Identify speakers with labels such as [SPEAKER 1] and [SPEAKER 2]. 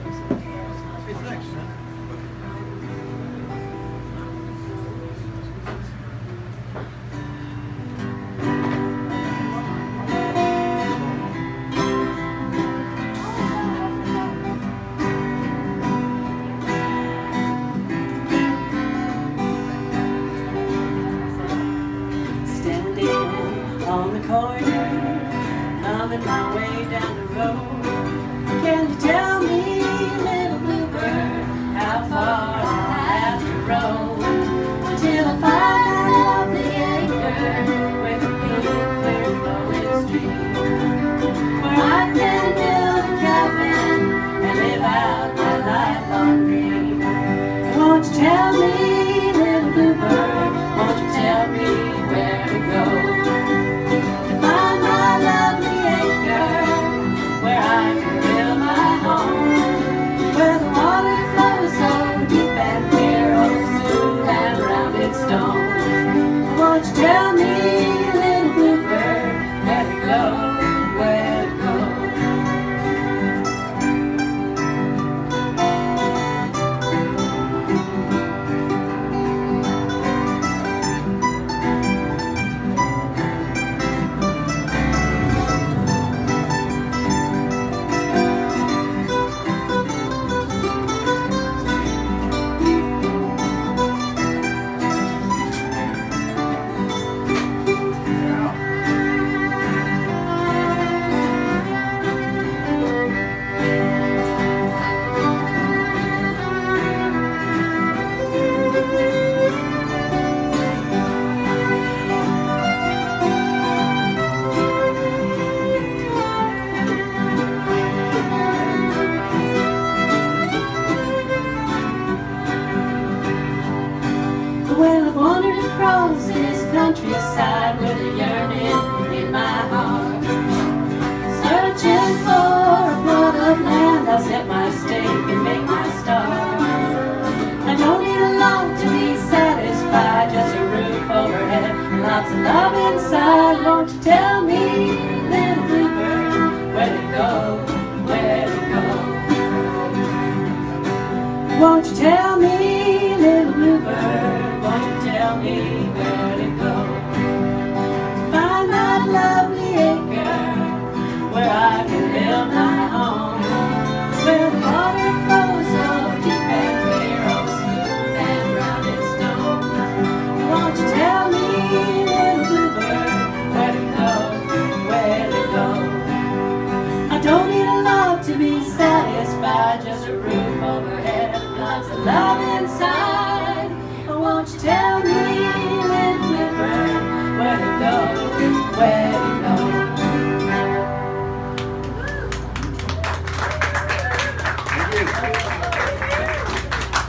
[SPEAKER 1] On the corner, thumbing my way down the road. Can you tell me, little bluebird, how far I have to roam till I find that lovely acre with a clear flowing stream, where I can build a cabin and live out my lifelong dream? Won't you tell me, little bluebird, won't you tell me where to go? Won't you tell me, little bluebird, where to go, where to go? Well, I've wandered across this countryside with a yearning in my heart, searching for a plot of land. I'll set my stake and make my start. I don't need a lot to be satisfied, just a roof overhead and lots of love inside. Won't you tell me, little bluebird, where to go, where to go? Won't you tell me, little bluebird, won't you tell me where to go to find that lovely acre where I can build my home, where the water flows so deep and clear over smooth and rounded stone? Won't you tell me, little bluebird, where to go, where to go? I don't need a lot to be satisfied, just a roof overhead and lots of love inside. Won't you tell me, little bluebird, where to go, where to go?